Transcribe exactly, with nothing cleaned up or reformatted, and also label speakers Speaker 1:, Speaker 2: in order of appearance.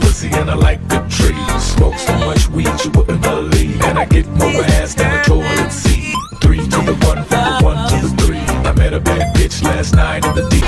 Speaker 1: pussy and I like the tree. Smoke so much weed you wouldn't believe. And I get more ass than a toilet seat. Three to the one, from the one to the three. I met a bad bitch last night in the D